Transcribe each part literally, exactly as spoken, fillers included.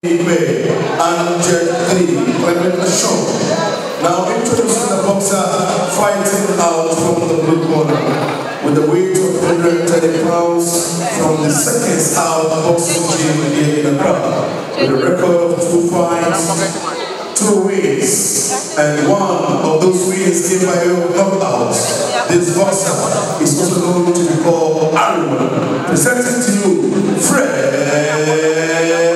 and Jet three, Clement Ashok. Now introducing the boxer fighting out from the blue corner with the weight of one hundred thirty pounds from the second style boxing gym here in Accra with a record of two fights, two wins, and one of those wins came by a knockout. This boxer is also known to be called Aaron. Presenting to you, Fred.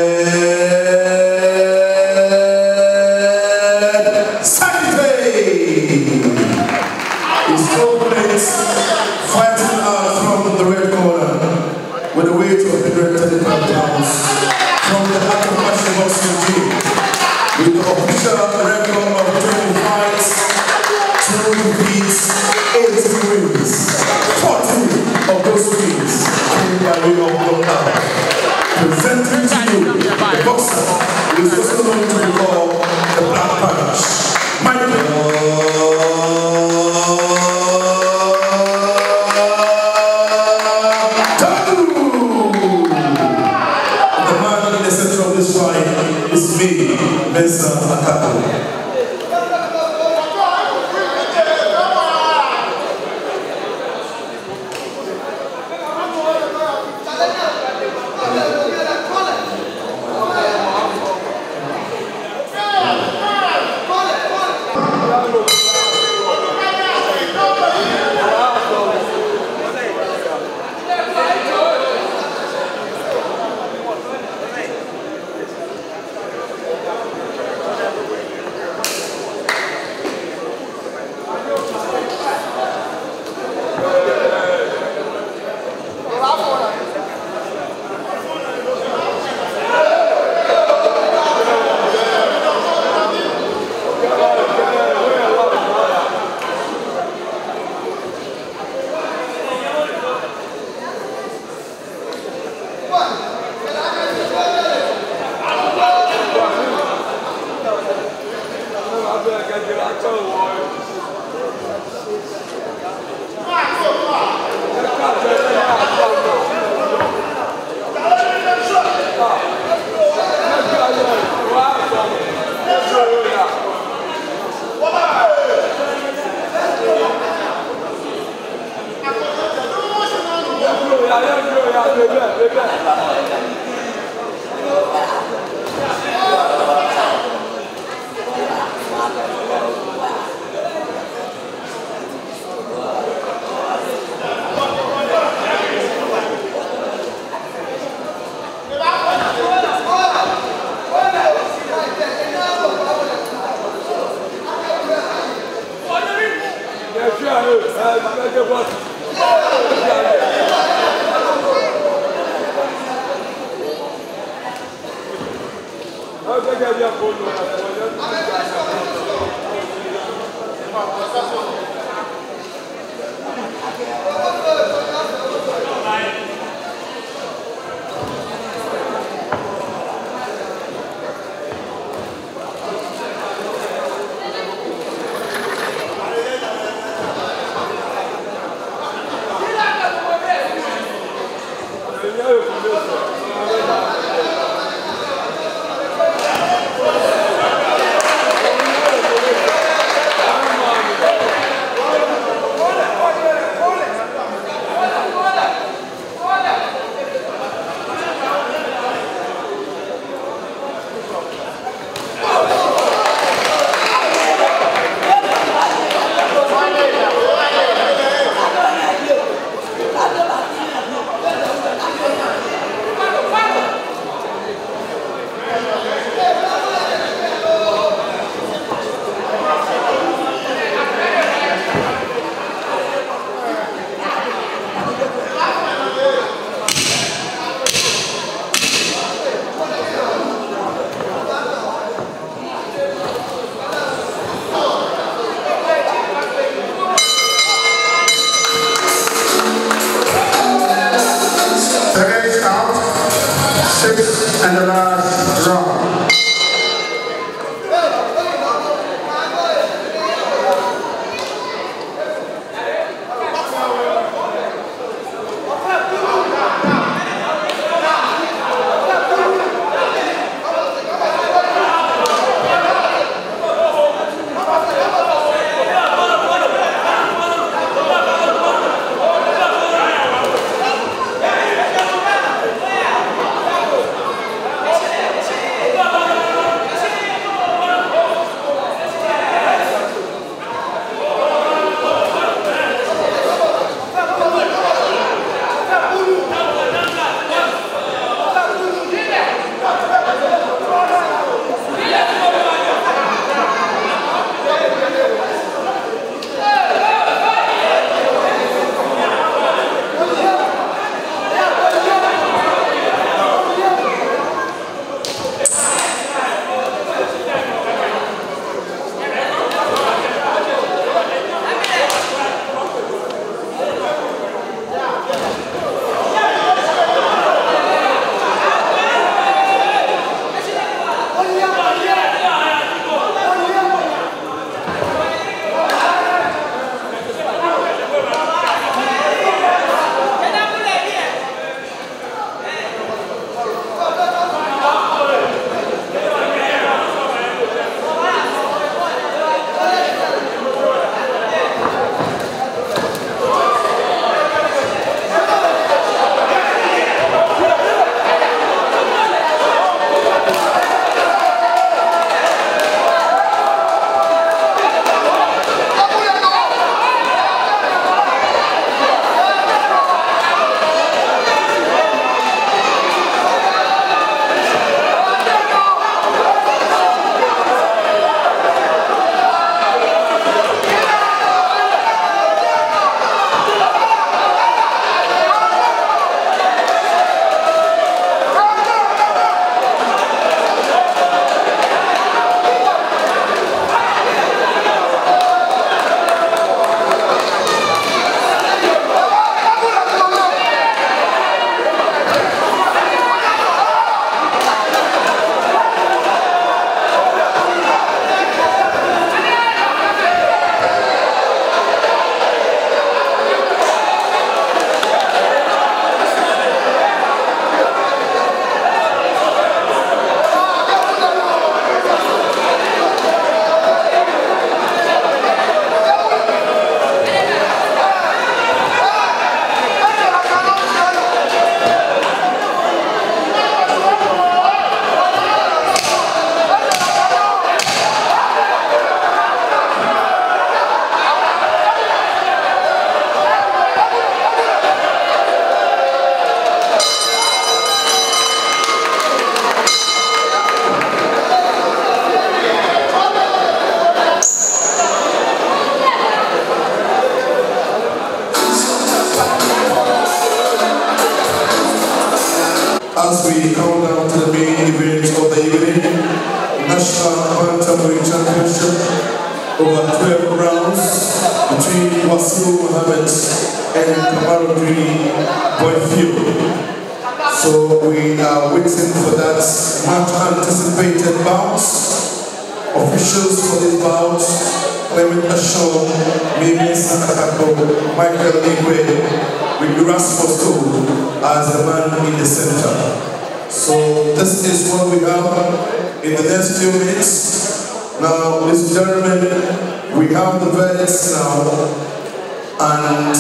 Fighting out from the red corner with a weight of one hundred thirty-five pounds from the Accra National Boxing Gym with the official record of twenty fights, two defeats, eighteen wins. fourteen of those wins came by way of knockout. Presenting to you the boxer who is also known to be called the Black Punch, Michael. Benson Akapo. Hold it! Pakistan Bantamweight Championship over twelve rounds between Wasil Mohammed and Kamaruddin Boyfield. So we are waiting for that much anticipated bout. Officials for this bout, Clement Ashon, Mimi Sakako, Michael Igwe, with Erasmus Cole as the man in the center. So this is what we have in the next few minutes. Now, ladies and gentlemen, we have the verdicts now, and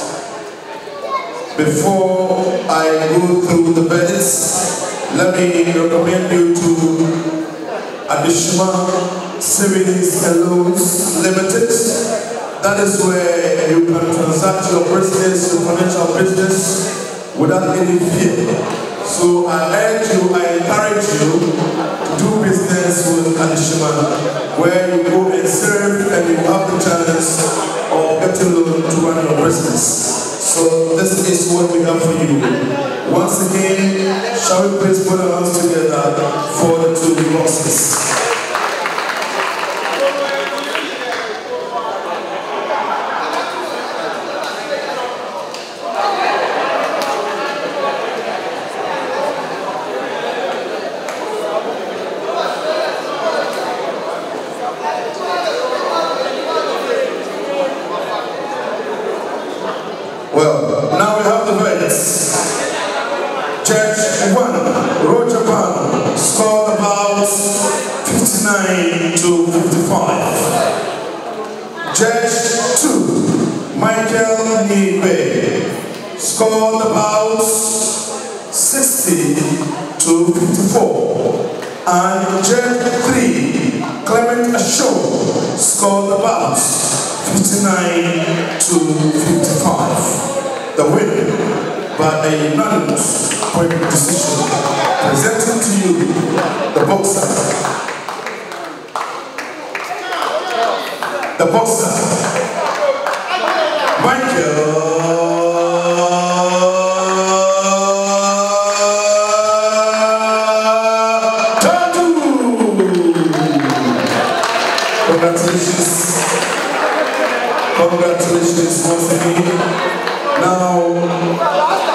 before I go through the verdicts, let me recommend you to Adishma Savings and Loans Limited. That is where you can transact your business, your financial business, without any fear. So I urge you, I encourage you to do business with Adishma, where you go and serve and you have the chance of getting loan to run your business. So this is what we have for you. Once again, shall we please put our hands together for the two bosses. Well, now we have the verdicts. Judge one, Roger Pan, scored about fifty-nine to fifty-five. Judge two, Michael Nibe, scored about sixty to fifty-four. And Judge three, Clement Ashon, scored about fifty-nine to fifty-five. The winner by a unanimous point decision, presenting to you the boxer, the boxer, Michael Tadu. Congratulations. Congratulations once again. Now,